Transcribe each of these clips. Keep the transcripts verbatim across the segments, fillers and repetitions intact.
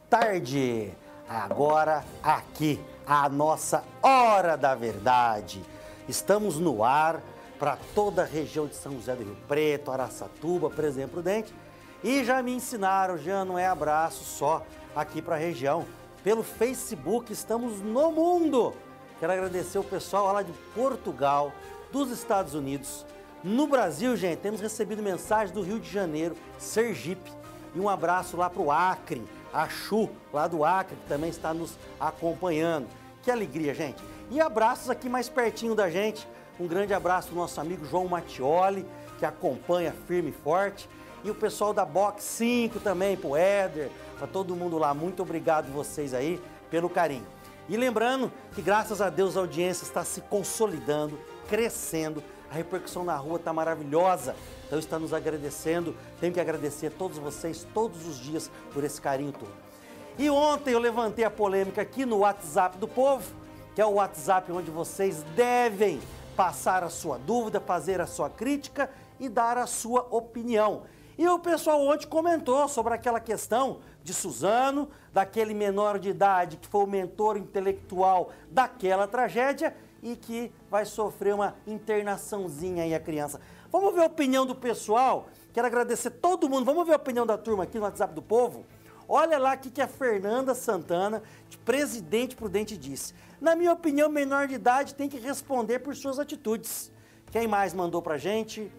tarde. Agora aqui, a nossa Hora da Verdade. Estamos no ar para toda a região de São José do Rio Preto, Araçatuba, Presidente Prudente. E já me ensinaram, já não é abraço só aqui para a região. Pelo Facebook, estamos no mundo. Quero agradecer o pessoal lá de Portugal, dos Estados Unidos. No Brasil, gente, temos recebido mensagem do Rio de Janeiro, Sergipe. E um abraço lá para o Acre, a Chu, lá do Acre, que também está nos acompanhando. Que alegria, gente. E abraços aqui mais pertinho da gente. Um grande abraço do nosso amigo João Mattioli, que acompanha firme e forte. E o pessoal da Box cinco também, pro Éder, para todo mundo lá. Muito obrigado vocês aí pelo carinho. E lembrando que graças a Deus a audiência está se consolidando, crescendo. A repercussão na rua está maravilhosa. Então está nos agradecendo. Tenho que agradecer a todos vocês todos os dias por esse carinho todo. E ontem eu levantei a polêmica aqui no WhatsApp do Povo, que é o WhatsApp onde vocês devem passar a sua dúvida, fazer a sua crítica e dar a sua opinião. E o pessoal ontem comentou sobre aquela questão de Suzano, daquele menor de idade que foi o mentor intelectual daquela tragédia e que vai sofrer uma internaçãozinha aí a criança. Vamos ver a opinião do pessoal? Quero agradecer todo mundo. Vamos ver a opinião da turma aqui no WhatsApp do Povo? Olha lá o que a Fernanda Santana, de Presidente Prudente, disse. Na minha opinião, menor de idade tem que responder por suas atitudes. Quem mais mandou pra gente?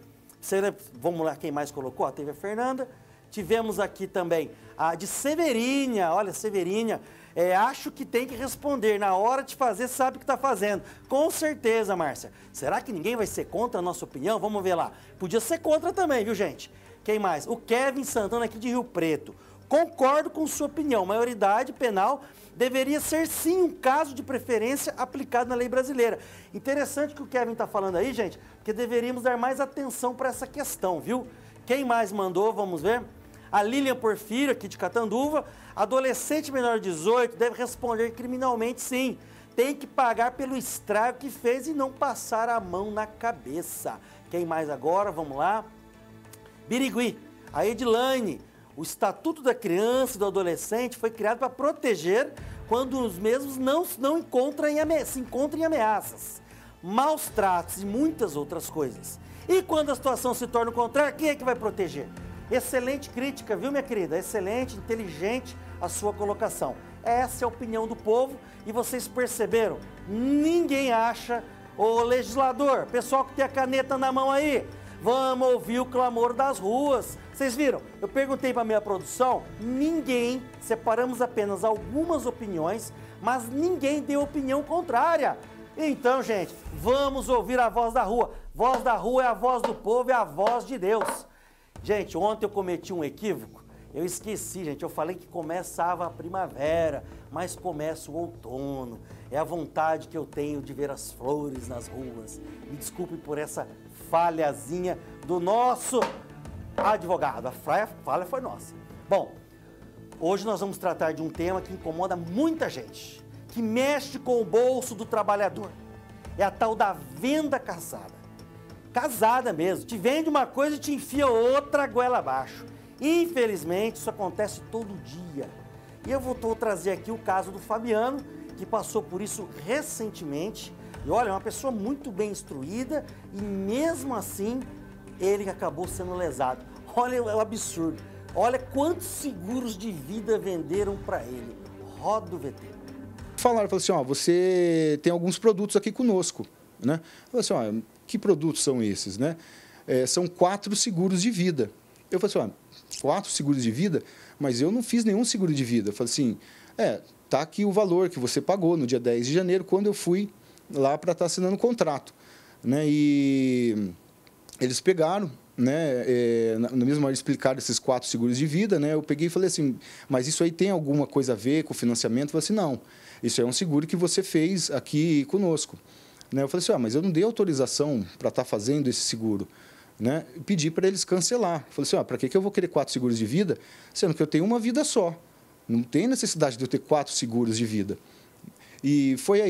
Vamos lá, quem mais colocou? Ah, teve a Fernanda. Tivemos aqui também a de Severinha. Olha, Severinha, é, acho que tem que responder. Na hora de fazer, sabe o que está fazendo. Com certeza, Márcia. Será que ninguém vai ser contra a nossa opinião? Vamos ver lá. Podia ser contra também, viu, gente? Quem mais? O Kevin Santana, aqui de Rio Preto. Concordo com sua opinião. Maioridade penal deveria ser, sim, um caso de preferência aplicado na lei brasileira. Interessante que o Kevin está falando aí, gente, porque deveríamos dar mais atenção para essa questão, viu? Quem mais mandou? Vamos ver. A Lilian Porfírio, aqui de Catanduva. Adolescente menor de dezoito deve responder criminalmente, sim. Tem que pagar pelo estrago que fez e não passar a mão na cabeça. Quem mais agora? Vamos lá. Birigui. A Edilane. O Estatuto da Criança e do Adolescente foi criado para proteger quando os mesmos não, não encontram em ame- se encontram em ameaças, maus tratos e muitas outras coisas. E quando a situação se torna o contrário, quem é que vai proteger? Excelente crítica, viu, minha querida? Excelente, inteligente a sua colocação. Essa é a opinião do povo e vocês perceberam? Ninguém acha, ô legislador, pessoal que tem a caneta na mão aí, vamos ouvir o clamor das ruas. Vocês viram? Eu perguntei para a minha produção, ninguém, separamos apenas algumas opiniões, mas ninguém deu opinião contrária. Então, gente, vamos ouvir a voz da rua. Voz da rua é a voz do povo, é a voz de Deus. Gente, ontem eu cometi um equívoco. Eu esqueci, gente, eu falei que começava a primavera, mas começa o outono. É a vontade que eu tenho de ver as flores nas ruas. Me desculpe por essa falhazinha do nosso advogado. A falha foi nossa. Bom, hoje nós vamos tratar de um tema que incomoda muita gente, que mexe com o bolso do trabalhador. É a tal da venda casada. Casada mesmo. Te vende uma coisa e te enfia outra goela abaixo. Infelizmente, isso acontece todo dia. E eu vou, vou trazer aqui o caso do Fabiano, que passou por isso recentemente. E olha, é uma pessoa muito bem instruída e mesmo assim ele acabou sendo lesado. Olha o absurdo. Olha quantos seguros de vida venderam para ele. Roda o V T. Falaram, falaram assim, ó, você tem alguns produtos aqui conosco, né? Falaram assim, ó, que produtos são esses, né? É, são quatro seguros de vida. Eu falei assim, ó, quatro seguros de vida? Mas eu não fiz nenhum seguro de vida. Eu falei assim, é, tá aqui o valor que você pagou no dia dez de janeiro, quando eu fui lá para estar assinando o contrato, né? E eles pegaram, né? É, na mesma hora explicaram esses quatro seguros de vida, né? Eu peguei e falei assim, mas isso aí tem alguma coisa a ver com o financiamento? Eu falei assim, não, isso é um seguro que você fez aqui conosco, né? Eu falei assim, ah, mas eu não dei autorização para estar fazendo esse seguro, né? Pedi para eles cancelar. Eu falei assim, ah, para que que eu vou querer quatro seguros de vida, sendo que eu tenho uma vida só? Não tem necessidade de eu ter quatro seguros de vida. E foi aí,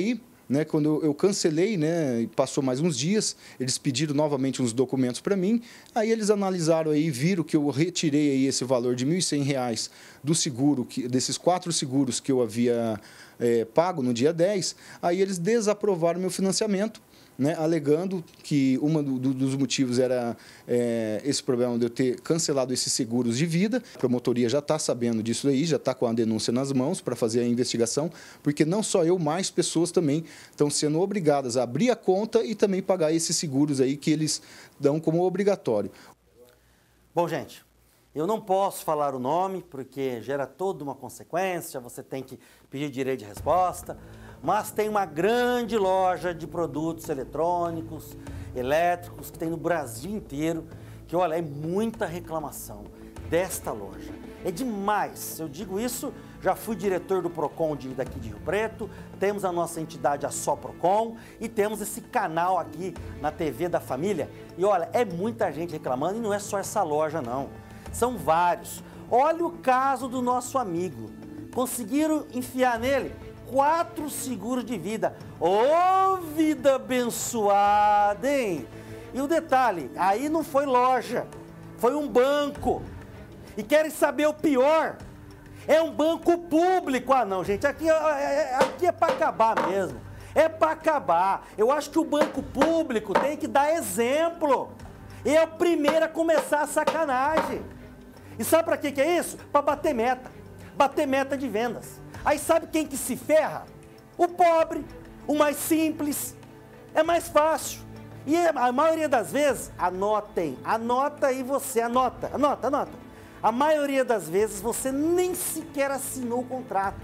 né, quando eu cancelei, né, e passou mais uns dias, eles pediram novamente uns documentos para mim, aí eles analisaram aí, viram que eu retirei aí esse valor de mil e cem reais do seguro, que, desses quatro seguros que eu havia é, pago no dia dez, aí eles desaprovaram meu financiamento, né, alegando que um do, do, dos motivos era é, esse problema de eu ter cancelado esses seguros de vida. A promotoria já está sabendo disso aí, já está com a denúncia nas mãos para fazer a investigação, porque não só eu, mais pessoas também estão sendo obrigadas a abrir a conta e também pagar esses seguros aí que eles dão como obrigatório. Bom, gente, eu não posso falar o nome porque gera toda uma consequência, você tem que pedir direito de resposta, mas tem uma grande loja de produtos eletrônicos, elétricos, que tem no Brasil inteiro, que, olha, é muita reclamação desta loja. É demais, eu digo isso, já fui diretor do Procon de, daqui de Rio Preto, temos a nossa entidade, a Só Procon, e temos esse canal aqui na T V da família, e olha, é muita gente reclamando, e não é só essa loja não, são vários. Olha o caso do nosso amigo, conseguiram enfiar nele quatro seguros de vida. Ô, oh, vida abençoada, hein? E o detalhe, aí não foi loja, foi um banco. E querem saber o pior? É um banco público. Ah, não, gente, aqui, aqui é para acabar mesmo. É para acabar. Eu acho que o banco público tem que dar exemplo. E é o primeiro a começar a sacanagem. E sabe para que que é isso? Para bater meta. Bater meta de vendas. Aí sabe quem que se ferra? O pobre, o mais simples, é mais fácil. E a maioria das vezes, anotem, anota aí você, anota, anota, anota. A maioria das vezes você nem sequer assinou o contrato.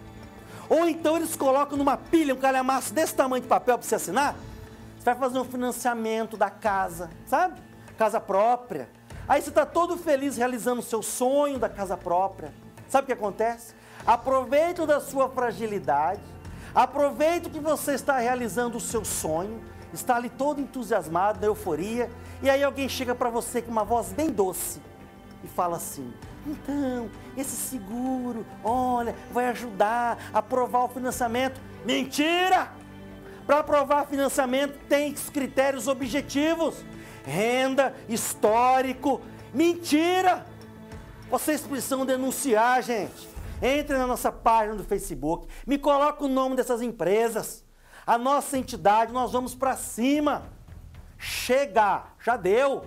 Ou então eles colocam numa pilha, um calhamaço desse tamanho de papel para você assinar, você vai fazer um financiamento da casa, sabe? Casa própria. Aí você está todo feliz realizando o seu sonho da casa própria. Sabe o que acontece? Aproveita da sua fragilidade, aproveita que você está realizando o seu sonho, está ali todo entusiasmado, na euforia, e aí alguém chega para você com uma voz bem doce e fala assim: então, esse seguro, olha, vai ajudar a aprovar o financiamento. Mentira! Para aprovar financiamento tem critérios objetivos, renda, histórico. Mentira! Vocês precisam denunciar, gente. Entre na nossa página do Facebook, me coloca o nome dessas empresas, a nossa entidade, nós vamos para cima. Chega, já deu.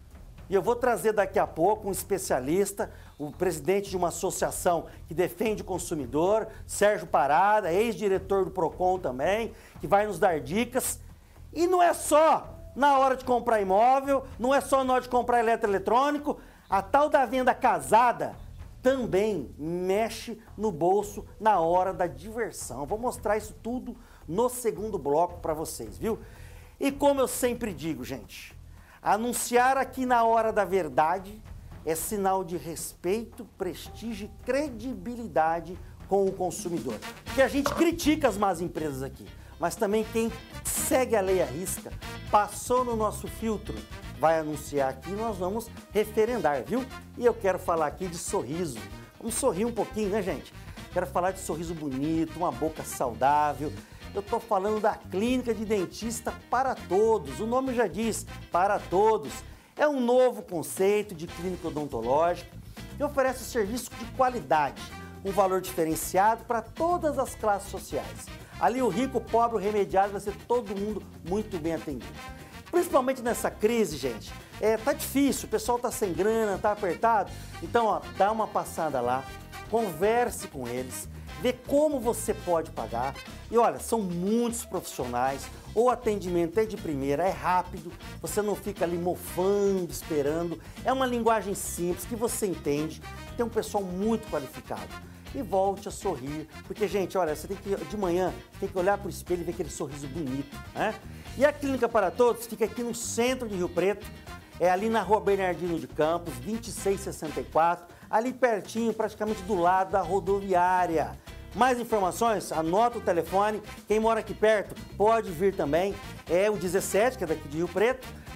E eu vou trazer daqui a pouco um especialista, o presidente de uma associação que defende o consumidor, Sérgio Parada, ex-diretor do Procon também, que vai nos dar dicas. E não é só na hora de comprar imóvel, não é só na hora de comprar eletroeletrônico, a tal da venda casada também mexe no bolso na hora da diversão. Vou mostrar isso tudo no segundo bloco para vocês, viu? E como eu sempre digo, gente, anunciar aqui na hora da verdade é sinal de respeito, prestígio e credibilidade com o consumidor. Porque a gente critica as más empresas aqui, mas também quem segue a lei à risca, passou no nosso filtro, vai anunciar aqui e nós vamos referendar, viu? E eu quero falar aqui de sorriso. Vamos sorrir um pouquinho, né, gente? Quero falar de sorriso bonito, uma boca saudável. Eu estou falando da Clínica de Dentista para Todos. O nome já diz, para todos. É um novo conceito de clínica odontológica que oferece serviço de qualidade, um valor diferenciado para todas as classes sociais. Ali o rico, o pobre, o remediado, vai ser todo mundo muito bem atendido. Principalmente nessa crise, gente, é, tá difícil, o pessoal tá sem grana, tá apertado. Então, ó, dá uma passada lá, converse com eles, vê como você pode pagar. E olha, são muitos profissionais, o atendimento é de primeira, é rápido, você não fica ali mofando, esperando. É uma linguagem simples que você entende, tem um pessoal muito qualificado. E volte a sorrir, porque, gente, olha, você tem que, de manhã, tem que olhar para o espelho e ver aquele sorriso bonito, né? E a Clínica para Todos fica aqui no centro de Rio Preto, é ali na Rua Bernardino de Campos, vinte e seis sessenta e quatro, ali pertinho, praticamente do lado da rodoviária. Mais informações? Anota o telefone, quem mora aqui perto pode vir também, é o dezessete, que é daqui de Rio Preto,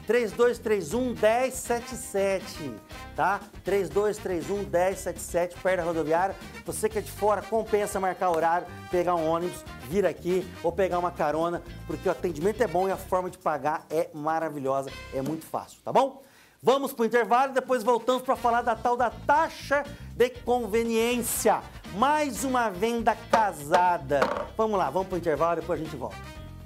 três dois três um, um zero sete sete, tá? três dois três um, um zero sete sete, perto da rodoviária. Você que é de fora, compensa marcar horário, pegar um ônibus, vir aqui ou pegar uma carona, porque o atendimento é bom e a forma de pagar é maravilhosa, é muito fácil, tá bom? Vamos para o intervalo e depois voltamos para falar da tal da taxa de conveniência. Mais uma venda casada. Vamos lá, vamos para o intervalo e depois a gente volta.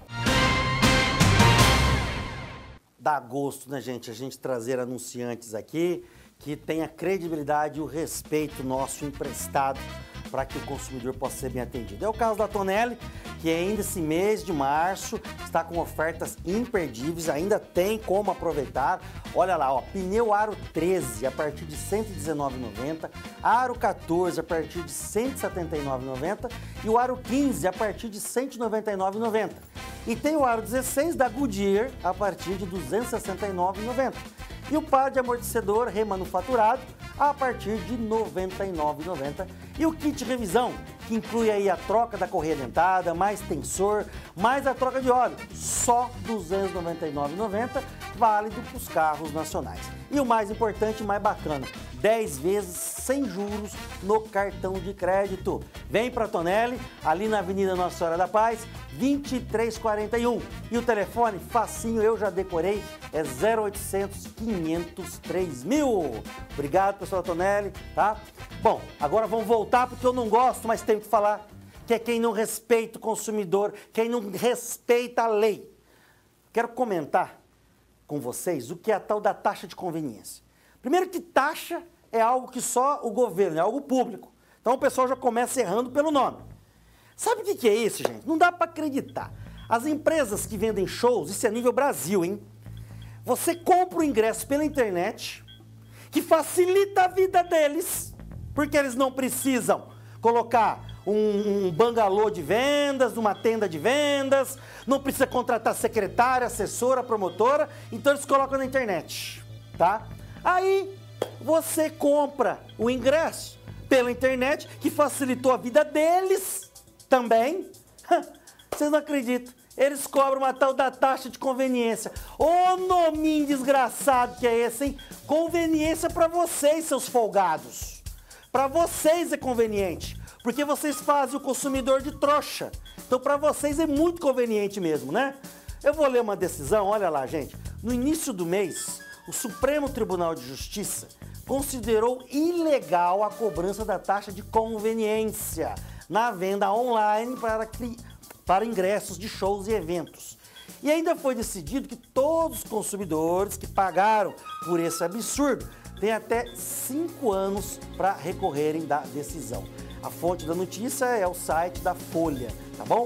Dá gosto, né, gente, a gente trazer anunciantes aqui que tenha credibilidade e o respeito nosso emprestado para que o consumidor possa ser bem atendido. É o caso da Tonelli, que ainda esse mês de março está com ofertas imperdíveis, ainda tem como aproveitar. Olha lá, ó, pneu Aro treze a partir de cento e dezenove reais e noventa centavos, Aro quatorze a partir de cento e setenta e nove reais e noventa centavos e o Aro quinze a partir de cento e noventa e nove reais e noventa centavos. E tem o Aro dezesseis da Goodyear a partir de duzentos e sessenta e nove reais e noventa centavos. E o par de amortecedor remanufaturado a partir de noventa e nove reais e noventa centavos. E o kit revisão, que inclui aí a troca da correia dentada, mais tensor, mais a troca de óleo, só duzentos e noventa e nove reais e noventa centavos, válido para os carros nacionais. E o mais importante e mais bacana, dez vezes sem juros no cartão de crédito. Vem para Tonelli, ali na Avenida Nossa Senhora da Paz, vinte e três quarenta e um. E o telefone, facinho, eu já decorei, é zero oitocentos, quinhentos, três mil. Obrigado, pessoal da Tonelli, tá? Bom, agora vamos voltar porque eu não gosto, mas tenho que falar, que é quem não respeita o consumidor, quem não respeita a lei. Quero comentar com vocês o que é a tal da taxa de conveniência. Primeiro que taxa é algo que só o governo, é algo público. Então o pessoal já começa errando pelo nome. Sabe o que é isso, gente? Não dá para acreditar. As empresas que vendem shows, isso é nível Brasil, hein? Você compra o ingresso pela internet, que facilita a vida deles, porque eles não precisam colocar um, um bangalô de vendas, uma tenda de vendas, não precisa contratar secretária, assessora, promotora, então eles colocam na internet, tá? Aí você compra o ingresso pela internet, que facilitou a vida deles também. Vocês não acreditam. Eles cobram uma tal da taxa de conveniência. Ô nominho desgraçado que é esse, hein? Conveniência para vocês, seus folgados. Para vocês é conveniente, porque vocês fazem o consumidor de trouxa. Então para vocês é muito conveniente mesmo, né? Eu vou ler uma decisão, olha lá, gente. No início do mês, o Supremo Tribunal de Justiça considerou ilegal a cobrança da taxa de conveniência na venda online para, para ingressos de shows e eventos. E ainda foi decidido que todos os consumidores que pagaram por esse absurdo têm até cinco anos para recorrerem da decisão. A fonte da notícia é o site da Folha, tá bom?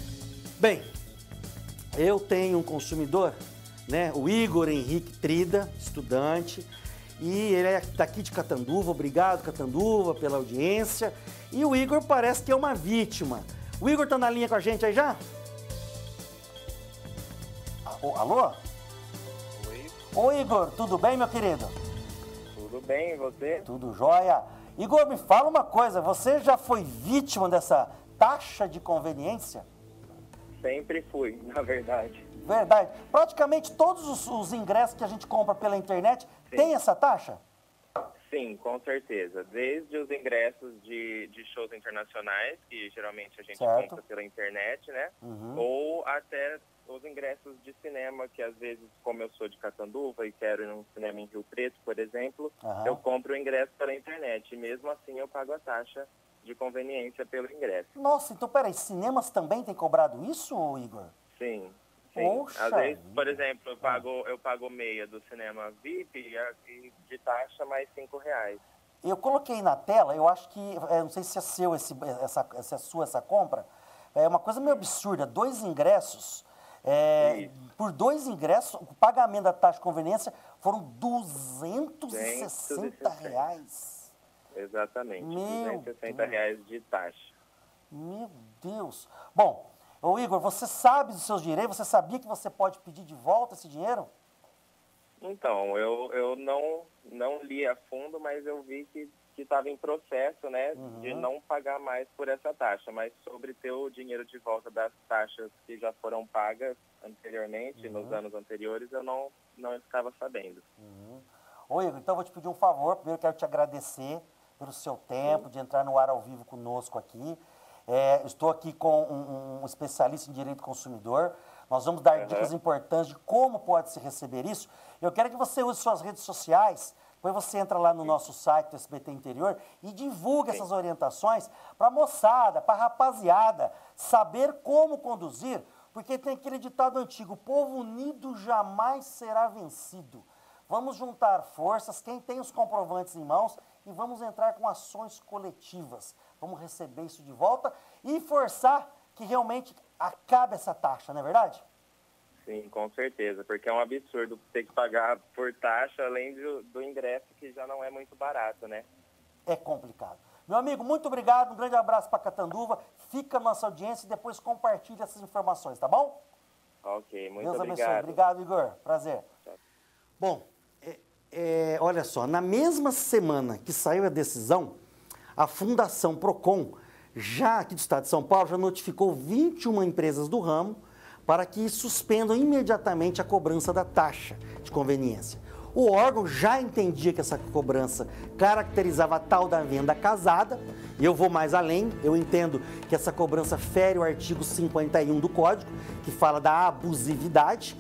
Bem, eu tenho um consumidor, né, o Igor Henrique Trida, estudante, e ele é daqui de Catanduva. Obrigado, Catanduva, pela audiência. E o Igor parece que é uma vítima. O Igor tá na linha com a gente aí já? Alô? Oi. Oi, Igor, tudo bem, meu querido? Tudo bem, e você? Tudo jóia. Igor, me fala uma coisa, você já foi vítima dessa taxa de conveniência? Sempre fui, na verdade. Verdade. Praticamente todos os, os ingressos que a gente compra pela internet tem essa taxa? Sim, com certeza. Desde os ingressos de, de shows internacionais, que geralmente a gente certo. compra pela internet, né? Uhum. Ou até os ingressos de cinema, que às vezes, como eu sou de Catanduva e quero ir num cinema em Rio Preto, por exemplo, uhum. eu compro o ingresso pela internet. E mesmo assim eu pago a taxa de conveniência pelo ingresso. Nossa, então peraí, cinemas também têm cobrado isso, Igor? Sim. Sim. Poxa Às vezes, vida. por exemplo, eu pago, eu pago meia do cinema V I P e de taxa mais cinco reais. Eu coloquei na tela, eu acho que, é, não sei se é seu esse, essa, se é sua essa compra, é uma coisa meio absurda, dois ingressos, é, por dois ingressos, o pagamento da taxa de conveniência foram duzentos e sessenta reais. Exatamente, Meu duzentos e sessenta reais de taxa. Meu Deus. Bom, ô Igor, você sabe dos seus direitos? Você sabia que você pode pedir de volta esse dinheiro? Então, eu, eu não, não li a fundo, mas eu vi que, que estava em processo, né, Uhum. de não pagar mais por essa taxa, mas sobre ter o dinheiro de volta das taxas que já foram pagas anteriormente, Uhum. nos anos anteriores, eu não, não estava sabendo. Uhum. Ô, Igor, então eu vou te pedir um favor. Primeiro, quero te agradecer pelo seu tempo de entrar no ar ao vivo conosco aqui. É, estou aqui com um, um especialista em direito do consumidor. Nós vamos dar Uhum. dicas importantes de como pode se receber isso. Eu quero que você use suas redes sociais. Depois você entra lá no nosso site do S B T Interior e divulga essas orientações para a moçada, para a rapaziada, saber como conduzir, porque tem aquele ditado antigo: o povo unido jamais será vencido. Vamos juntar forças, quem tem os comprovantes em mãos, e vamos entrar com ações coletivas. Vamos receber isso de volta e forçar que realmente acabe essa taxa, não é verdade? Sim, com certeza, porque é um absurdo ter que pagar por taxa, além do, do ingresso, que já não é muito barato, né? É complicado. Meu amigo, muito obrigado, um grande abraço para Catanduva, fica a nossa audiência e depois compartilha essas informações, tá bom? Ok, muito Deus obrigado. abençoe. Obrigado, Igor. Prazer. Tchau. Bom, é, é, olha só, na mesma semana que saiu a decisão, a Fundação Procon, já aqui do estado de São Paulo, já notificou vinte e uma empresas do ramo para que suspendam imediatamente a cobrança da taxa de conveniência. O órgão já entendia que essa cobrança caracterizava a tal da venda casada, e eu vou mais além, eu entendo que essa cobrança fere o artigo cinquenta e um do Código, que fala da abusividade,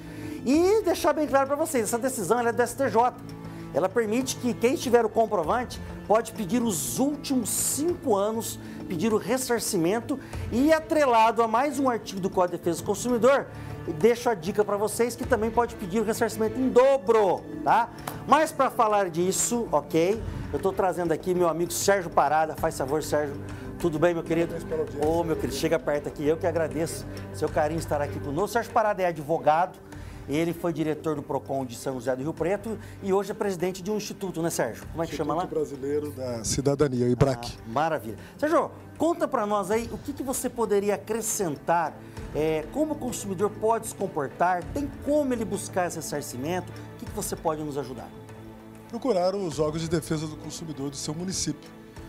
e deixar bem claro para vocês, essa decisão ela é do S T J. Ela permite que quem tiver o comprovante pode pedir os últimos cinco anos, pedir o ressarcimento e atrelado a mais um artigo do Código de Defesa do Consumidor, deixo a dica para vocês que também pode pedir o ressarcimento em dobro, tá? Mas para falar disso, ok, eu estou trazendo aqui meu amigo Sérgio Parada. Faz favor, Sérgio. Tudo bem, meu querido? Ô, meu querido, chega perto aqui. Eu que agradeço seu carinho estar aqui conosco. Sérgio Parada é advogado. Ele foi diretor do Procon de São José do Rio Preto e hoje é presidente de um instituto, né, Sérgio? Como é que chama lá? Instituto Brasileiro da Cidadania, o IBRAC. Ah, maravilha. Sérgio, conta para nós aí o que, que você poderia acrescentar, é, como o consumidor pode se comportar, tem como ele buscar esse ressarcimento, o que, que você pode nos ajudar? Procurar os órgãos de defesa do consumidor do seu município,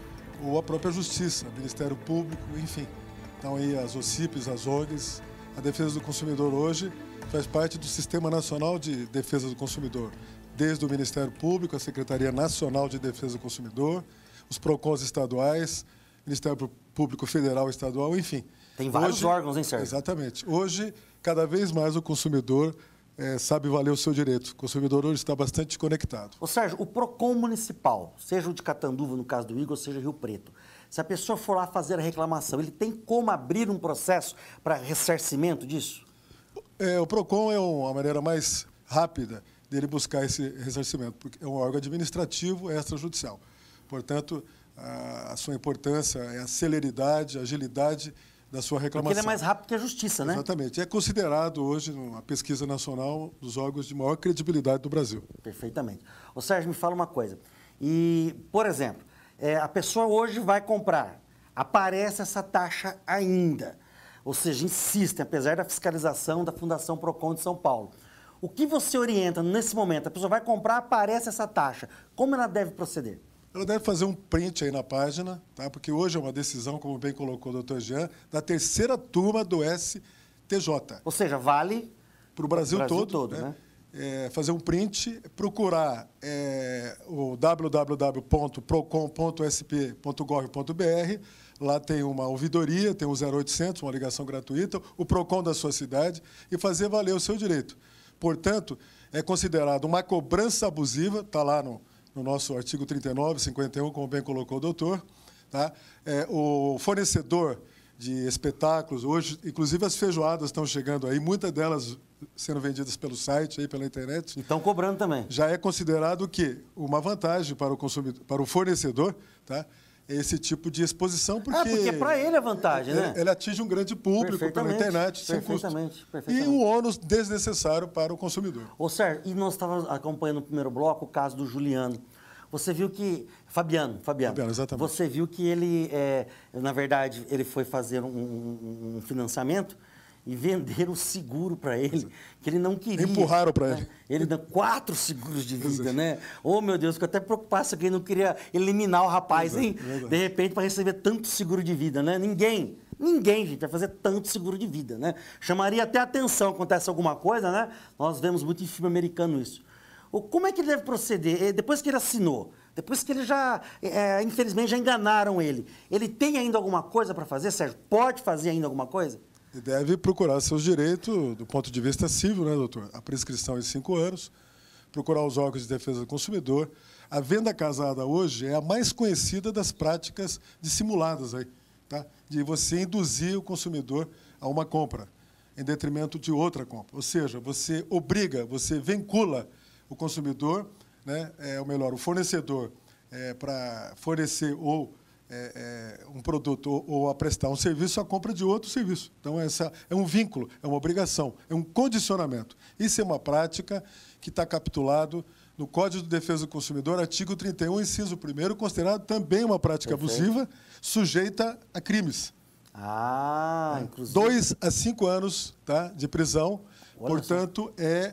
ou a própria Justiça, Ministério Público, enfim. Então aí as O C I Ps, as O N Gs, a defesa do consumidor hoje faz parte do Sistema Nacional de Defesa do Consumidor, desde o Ministério Público, a Secretaria Nacional de Defesa do Consumidor, os PROCONs estaduais, Ministério Público Federal e Estadual, enfim. Tem vários Hoje, órgãos, hein, Sérgio? Exatamente. Hoje, cada vez mais o consumidor é, sabe valer o seu direito. O consumidor hoje está bastante conectado. Ô, Sérgio, o PROCON municipal, seja o de Catanduva, no caso do Igor, seja Rio Preto, se a pessoa for lá fazer a reclamação, ele tem como abrir um processo para ressarcimento disso? É, o PROCON é uma maneira mais rápida dele buscar esse ressarcimento, porque é um órgão administrativo extrajudicial. Portanto, a, a sua importância é a celeridade, a agilidade da sua reclamação. Porque ele é mais rápido que a justiça, né? Exatamente. É considerado hoje, numa pesquisa nacional, dos órgãos de maior credibilidade do Brasil. Perfeitamente. Ô, Sérgio, me fala uma coisa. E, por exemplo, é, a pessoa hoje vai comprar, aparece essa taxa ainda. Ou seja, insistem, apesar da fiscalização da Fundação Procon de São Paulo. O que você orienta nesse momento? A pessoa vai comprar, aparece essa taxa. Como ela deve proceder? Ela deve fazer um print aí na página, tá? Porque hoje é uma decisão, como bem colocou o doutor Jean, da terceira turma do S T J. Ou seja, vale para o Brasil, Brasil todo. todo, né? né? É, fazer um print, procurar é, o w w w ponto procon ponto s p ponto gov ponto b r. Lá tem uma ouvidoria, tem o zero oitocentos, uma ligação gratuita, o PROCON da sua cidade, e fazer valer o seu direito. Portanto, é considerado uma cobrança abusiva, está lá no, no nosso artigo trinta e nove, cinquenta e um, como bem colocou o doutor. Tá? É, o fornecedor de espetáculos, hoje, inclusive as feijoadas estão chegando aí, muitas delas sendo vendidas pelo site, aí, pela internet. E estão cobrando também. Já é considerado o quê? Uma vantagem para o consumidor, para o fornecedor, tá? Esse tipo de exposição, porque... Ah, porque para ele é vantagem, ele, né? Ele atinge um grande público pela internet, sem custo. Perfeitamente, perfeitamente. E um ônus desnecessário para o consumidor. Ô, Sérgio, e nós estávamos acompanhando no primeiro bloco o caso do Juliano. Você viu que... Fabiano, Fabiano. Fabiano, exatamente. Você viu que ele, é, na verdade, ele foi fazer um, um, um financiamento e venderam seguro para ele, que ele não queria. Empurraram para né? ele. Ele deu quatro seguros de vida, né? Oh, meu Deus, fico até preocupado se alguém não queria eliminar o rapaz, hein? De repente, para receber tanto seguro de vida, né? Ninguém, ninguém, gente, vai fazer tanto seguro de vida, né? Chamaria até atenção, acontece alguma coisa, né? Nós vemos muito em filme americano isso. Como é que ele deve proceder? Depois que ele assinou, depois que ele já, é, infelizmente, já enganaram ele, ele tem ainda alguma coisa para fazer, Sérgio? Pode fazer ainda alguma coisa? Ele deve procurar seus direitos do ponto de vista civil, né, doutor? A prescrição em cinco anos, procurar os órgãos de defesa do consumidor. A venda casada hoje é a mais conhecida das práticas dissimuladas aí, tá? De você induzir o consumidor a uma compra em detrimento de outra compra. Ou seja, você obriga, você vincula o consumidor, né, é, ou melhor, o fornecedor, é, para fornecer ou É, é, um produto ou, ou a prestar um serviço, a compra de outro serviço. Então, essa é um vínculo, é uma obrigação, é um condicionamento. Isso é uma prática que está capitulado no Código de Defesa do Consumidor, artigo trinta e um, inciso primeiro, considerado também uma prática Perfeito. abusiva, sujeita a crimes. Ah, inclusive. Dois a cinco anos, tá, de prisão. Olha Portanto, é,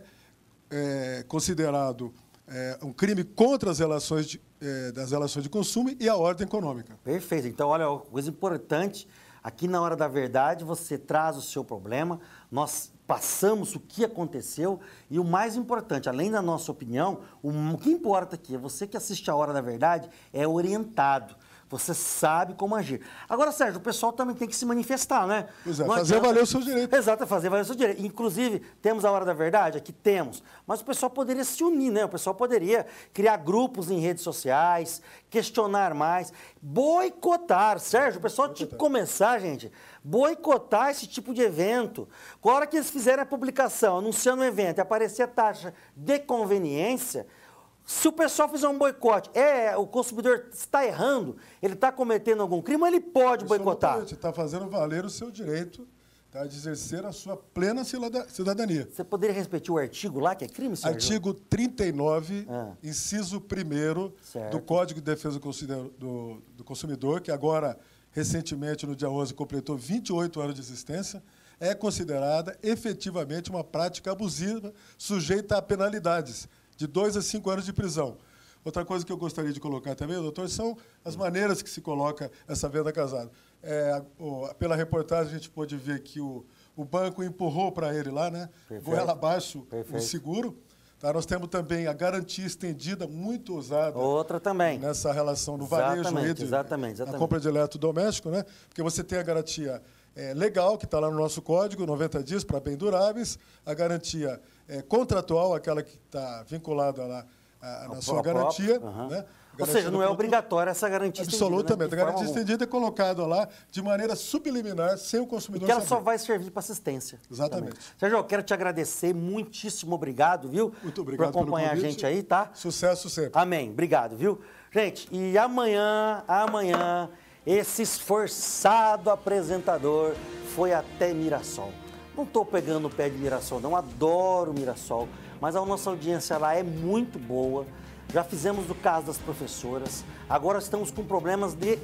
é considerado é, um crime contra as relações de É, das relações de consumo e a ordem econômica. Perfeito. Então, olha, uma coisa importante, aqui na Hora da Verdade, você traz o seu problema, nós passamos o que aconteceu e o mais importante, além da nossa opinião, o que importa aqui é você que assiste a Hora da Verdade é orientado. Você sabe como agir. Agora, Sérgio, o pessoal também tem que se manifestar, né? Pois é, Não fazer adianta... valer o seu direito. Exato, fazer valer o seu direito. Inclusive, temos a Hora da Verdade? Aqui temos. Mas o pessoal poderia se unir, né? O pessoal poderia criar grupos em redes sociais, questionar mais, boicotar. Sérgio, o pessoal tinha que começar, gente, boicotar esse tipo de evento. Com a hora que eles fizerem a publicação, anunciando o evento e aparecer a taxa de conveniência... Se o pessoal fizer um boicote, é, o consumidor está errando, ele está cometendo algum crime, ele pode boicotar. Está fazendo valer o seu direito, tá, de exercer a sua plena cidadania. Você poderia repetir o artigo lá, que é crime, Sérgio? Artigo trinta e nove, ah. inciso primeiro do Código de Defesa do, do Consumidor, que agora, recentemente, no dia onze, completou vinte e oito anos de existência, é considerada efetivamente uma prática abusiva sujeita a penalidades de dois a cinco anos de prisão. Outra coisa que eu gostaria de colocar também, doutor, são as maneiras que se coloca essa venda casada. É, o, pela reportagem, a gente pôde ver que o, o banco empurrou para ele lá, né? Goela abaixo o seguro. Tá? Nós temos também a garantia estendida, muito usada. Outra também. Nessa relação do varejo, exatamente, de, exatamente, exatamente. a compra de eletrodoméstico, né? Porque você tem a garantia é, legal, que está lá no nosso código, noventa dias para bens duráveis, a garantia é, contratual, aquela que está vinculada lá a, na sua garantia. Uhum. Né? Ou seja, não é obrigatória essa garantia Absolutamente. estendida. Né? A garantia estendida é colocada lá de maneira subliminar, sem o consumidor e que ela saber. só vai servir para assistência. Exatamente. Também. Sérgio, eu quero te agradecer, muitíssimo obrigado, viu? Muito obrigado por acompanhar pelo a gente aí, tá? Sucesso sempre. Amém. Obrigado, viu? Gente, e amanhã, amanhã, esse esforçado apresentador foi até Mirassol. Não estou pegando o pé de Mirassol, não, adoro Mirassol, mas a nossa audiência lá é muito boa. Já fizemos do caso das professoras, agora estamos com problemas de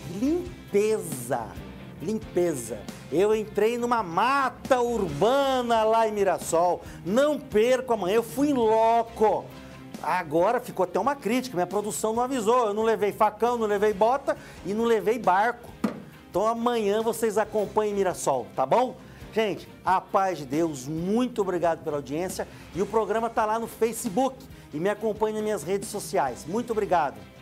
limpeza. Limpeza. Eu entrei numa mata urbana lá em Mirassol, não perco amanhã, eu fui em loco. Agora ficou até uma crítica, minha produção não avisou, eu não levei facão, não levei bota e não levei barco. Então amanhã vocês acompanhem Mirassol, tá bom? Gente, a paz de Deus, muito obrigado pela audiência e o programa está lá no Facebook e me acompanhe nas minhas redes sociais. Muito obrigado.